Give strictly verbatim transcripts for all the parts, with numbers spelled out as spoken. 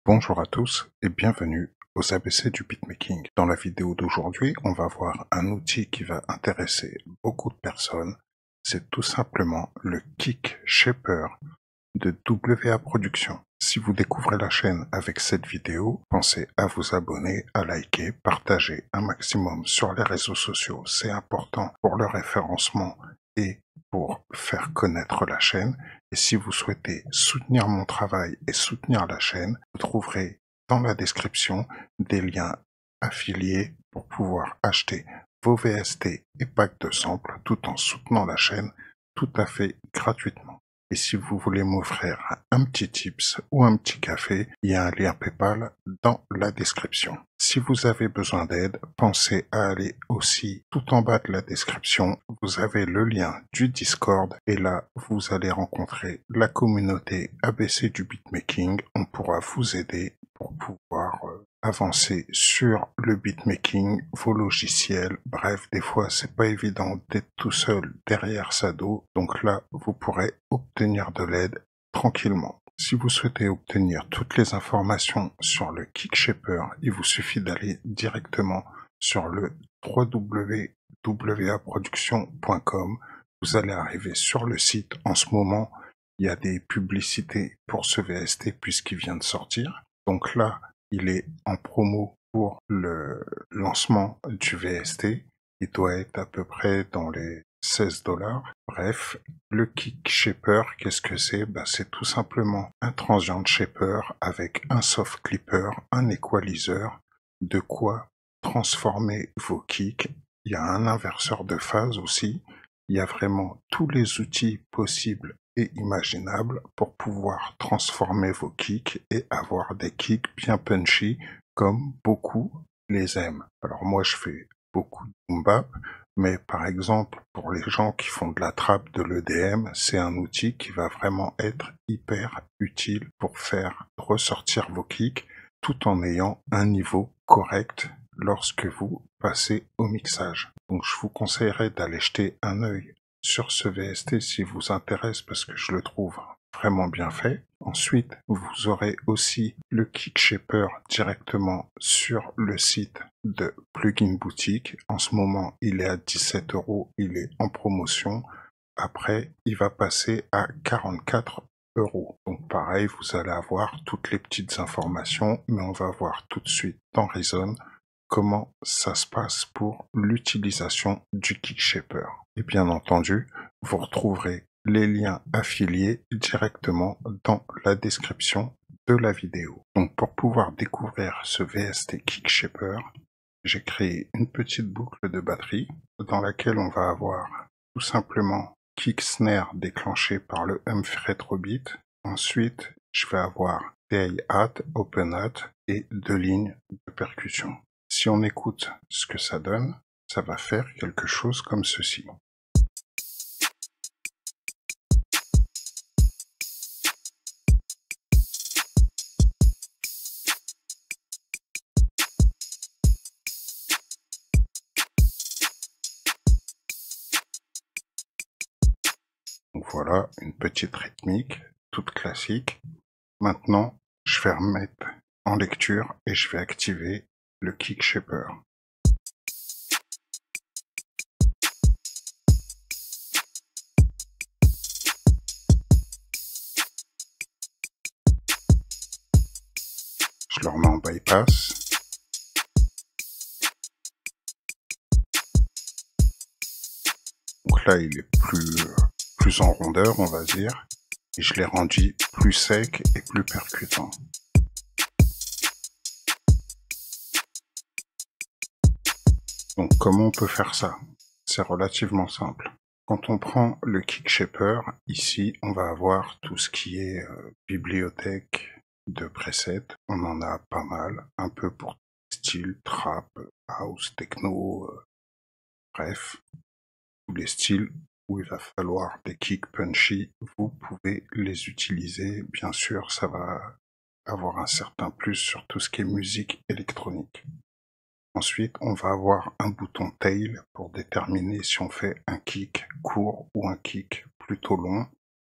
Bonjour à tous et bienvenue aux A B C du beatmaking. Dans la vidéo d'aujourd'hui, on va voir un outil qui va intéresser beaucoup de personnes. C'est tout simplement le Kick Shaper de W A Production. Si vous découvrez la chaîne avec cette vidéo, pensez à vous abonner, à liker, partager un maximum sur les réseaux sociaux. C'est important pour le référencement et pour faire connaître la chaîne. Et si vous souhaitez soutenir mon travail et soutenir la chaîne, vous trouverez dans la description des liens affiliés pour pouvoir acheter vos V S T et packs de samples tout en soutenant la chaîne tout à fait gratuitement. Et si vous voulez m'offrir un petit tips ou un petit café, il y a un lien PayPal dans la description. Si vous avez besoin d'aide, pensez à aller aussi tout en bas de la description. Vous avez le lien du Discord et là, vous allez rencontrer la communauté A B C du beatmaking. On pourra vous aider pour pouvoir euh, avancer sur le beatmaking, vos logiciels. Bref, des fois, c'est pas évident d'être tout seul derrière sa dos. Donc là, vous pourrez obtenir de l'aide tranquillement. Si vous souhaitez obtenir toutes les informations sur le Kick Shaper, il vous suffit d'aller directement sur le w w w point production point com. Vous allez arriver sur le site. En ce moment, il y a des publicités pour ce V S T puisqu'il vient de sortir. Donc là, il est en promo pour le lancement du V S T. Il doit être à peu près dans les seize dollars. Bref, le Kick Shaper, qu'est-ce que c'est? Bah, c'est tout simplement un transient shaper avec un soft clipper, un equalizer, de quoi transformer vos kicks. Il y a un inverseur de phase aussi. Il y a vraiment tous les outils possibles et imaginables pour pouvoir transformer vos kicks et avoir des kicks bien punchy comme beaucoup les aiment. Alors moi je fais beaucoup de boom bap, mais par exemple pour les gens qui font de la trap, de l'E D M, c'est un outil qui va vraiment être hyper utile pour faire ressortir vos kicks tout en ayant un niveau correct lorsque vous passez au mixage. Donc je vous conseillerais d'aller jeter un œil sur ce V S T si vous intéresse parce que je le trouve vraiment bien fait. Ensuite, vous aurez aussi le Kick Shaper directement sur le site de Plugin Boutique. En ce moment, il est à dix-sept euros, il est en promotion. Après, il va passer à quarante-quatre euros. Donc pareil, vous allez avoir toutes les petites informations, mais on va voir tout de suite dans Reason comment ça se passe pour l'utilisation du Kick Shaper. Et bien entendu, vous retrouverez les liens affiliés directement dans la description de la vidéo. Donc pour pouvoir découvrir ce V S T Kick Shaper, j'ai créé une petite boucle de batterie dans laquelle on va avoir tout simplement kick snare déclenché par le Humph Retrobeat. Ensuite, je vais avoir D hi-hat, open hat et deux lignes de percussion. Si on écoute ce que ça donne, ça va faire quelque chose comme ceci. Donc voilà, une petite rythmique, toute classique. Maintenant, je vais remettre en lecture et je vais activer le Kick Shaper. Je le remets en bypass. Donc là, il est plus, plus en rondeur, on va dire. Et je l'ai rendu plus sec et plus percutant. Donc comment on peut faire ça? C'est relativement simple. Quand on prend le Kick Shaper, ici on va avoir tout ce qui est euh, bibliothèque de presets. On en a pas mal, un peu pour style trap, house, techno, euh, bref, tous les styles où il va falloir des kicks punchy, vous pouvez les utiliser. Bien sûr, ça va avoir un certain plus sur tout ce qui est musique électronique. Ensuite, on va avoir un bouton tail pour déterminer si on fait un kick court ou un kick plutôt long.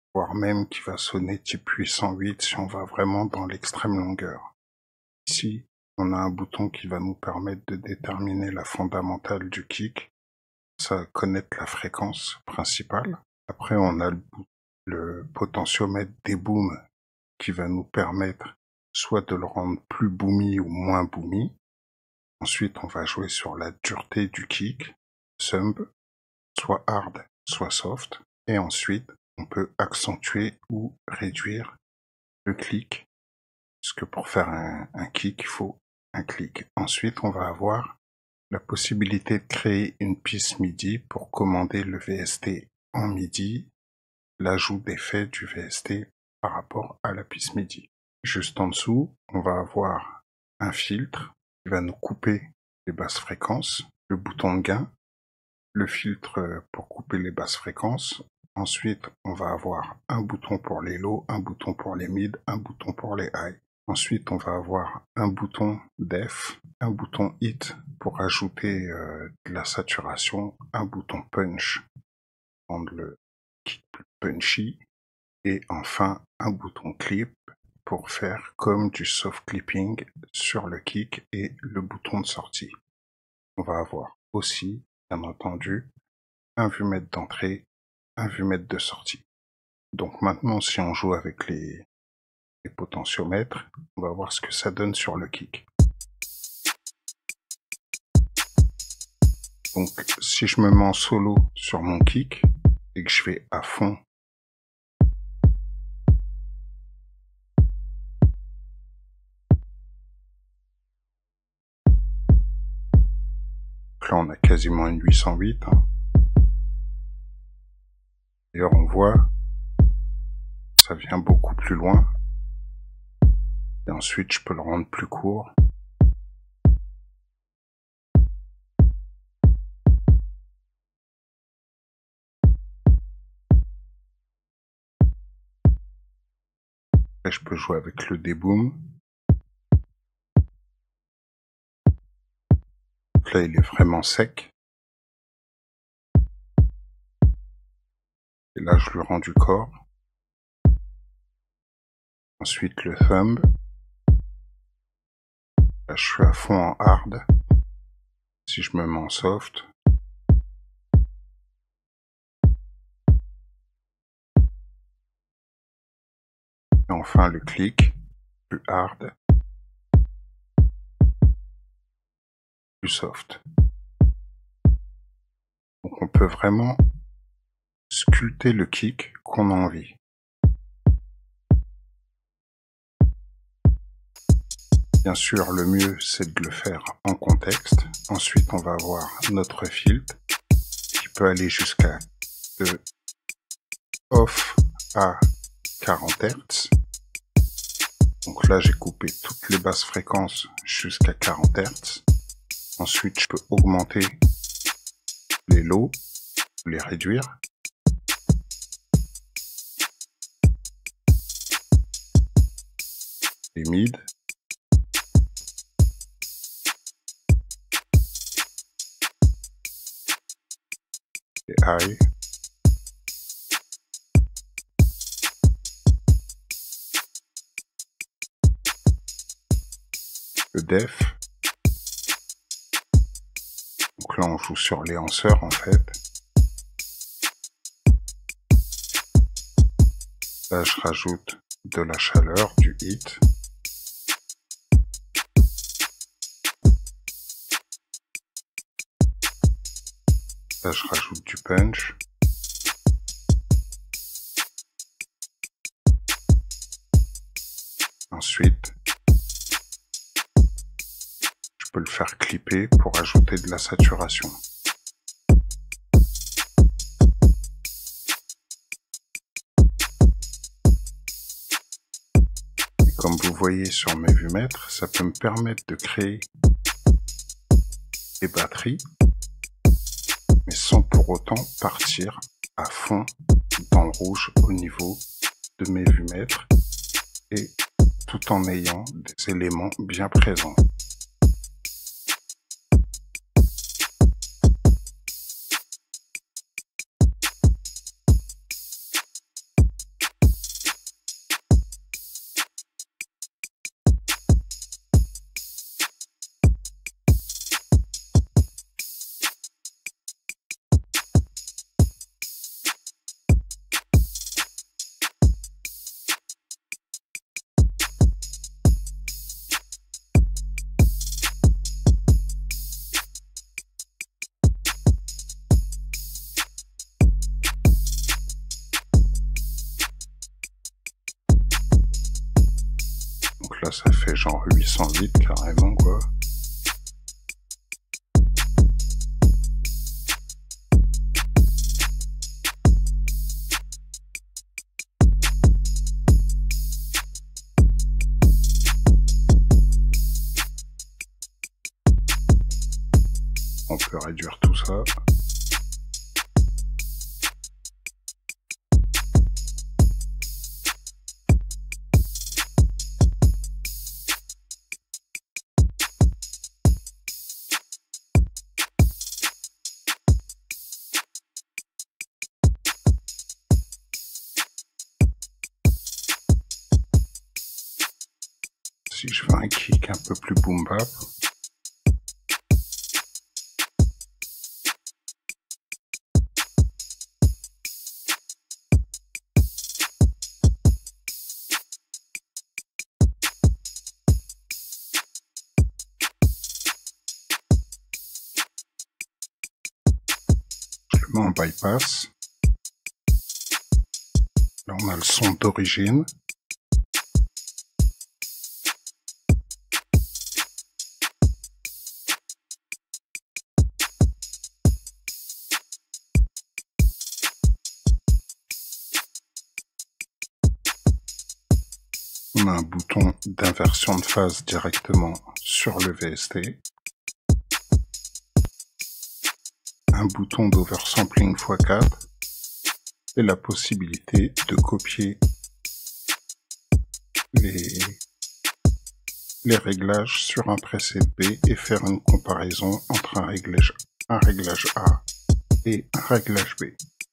voire même qui va sonner type huit cent huit si on va vraiment dans l'extrême longueur. Ici, on a un bouton qui va nous permettre de déterminer la fondamentale du kick, ça connaître la fréquence principale. Après, on a le, le potentiomètre des booms qui va nous permettre soit de le rendre plus boomy ou moins boomy. Ensuite, on va jouer sur la dureté du kick, thumb, soit hard, soit soft. Et ensuite, on peut accentuer ou réduire le clic, puisque pour faire un, un kick, il faut un clic. Ensuite, on va avoir la possibilité de créer une piste MIDI pour commander le V S T en MIDI, l'ajout d'effets du V S T par rapport à la piste MIDI. Juste en dessous, on va avoir un filtre qui va nous couper les basses fréquences, le bouton de gain, le filtre pour couper les basses fréquences. Ensuite, on va avoir un bouton pour les low, un bouton pour les mid, un bouton pour les high. Ensuite, on va avoir un bouton def, un bouton hit pour ajouter euh, de la saturation, un bouton punch pour rendre le kick plus punchy, et enfin un bouton clip pour faire comme du soft clipping sur le kick et le bouton de sortie. On va avoir aussi, bien entendu, un vue-mètre d'entrée, un vue-mètre de sortie. Donc maintenant, si on joue avec les, les potentiomètres, on va voir ce que ça donne sur le kick. Donc si je me mets en solo sur mon kick et que je vais à fond, là on a quasiment une huit cent huit. Hein. D'ailleurs on voit, ça vient beaucoup plus loin. Et ensuite je peux le rendre plus court. Après je peux jouer avec le déboom. Là il est vraiment sec. Et là je lui rends du corps. Ensuite le thumb. Là je suis à fond en hard. Si je me mets en soft. Et enfin le clic, plus hard, plus soft. Donc on peut vraiment sculpter le kick qu'on a envie. Bien sûr, le mieux c'est de le faire en contexte. Ensuite, on va avoir notre filtre qui peut aller jusqu'à de off à quarante hertz. Donc là, j'ai coupé toutes les basses fréquences jusqu'à quarante hertz. Ensuite, je peux augmenter les lows, les réduire. Les mid. Les high. Le def. Donc là, on joue sur les hanceurs en fait. Là, je rajoute de la chaleur, du hit. Là, je rajoute du punch. Ensuite, je peux le faire clipper pour ajouter de la saturation. Et comme vous voyez sur mes vue-mètres, ça peut me permettre de créer des batteries, mais sans pour autant partir à fond dans le rouge au niveau de mes vue-mètres et tout en ayant des éléments bien présents. là ça fait genre huit cent litres carrément quoi. On peut réduire tout ça. Si je fais un kick un peu plus boom bap, je le mets en bypass. Là on a le son d'origine. On a un bouton d'inversion de phase directement sur le V S T. Un bouton d'oversampling fois quatre et la possibilité de copier les, les réglages sur un preset B et faire une comparaison entre un réglage, un réglage A et un réglage B.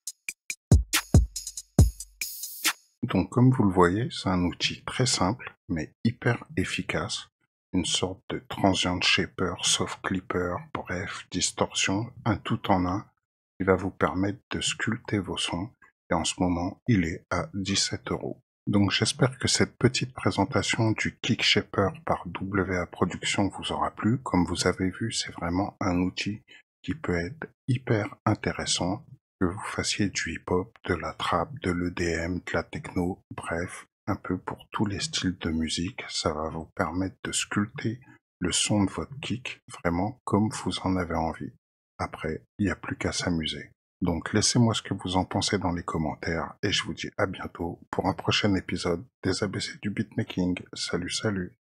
Donc comme vous le voyez, c'est un outil très simple mais hyper efficace, une sorte de transient shaper, soft clipper, bref, distorsion, un tout en un qui va vous permettre de sculpter vos sons et en ce moment il est à dix-sept euros. Donc j'espère que cette petite présentation du Kick Shaper par W A Production vous aura plu. Comme vous avez vu, c'est vraiment un outil qui peut être hyper intéressant. Que vous fassiez du hip-hop, de la trap, de l'E D M, de la techno, bref, un peu pour tous les styles de musique, ça va vous permettre de sculpter le son de votre kick, vraiment comme vous en avez envie. Après, il n'y a plus qu'à s'amuser. Donc laissez-moi ce que vous en pensez dans les commentaires, et je vous dis à bientôt pour un prochain épisode des A B C du beatmaking. Salut, salut!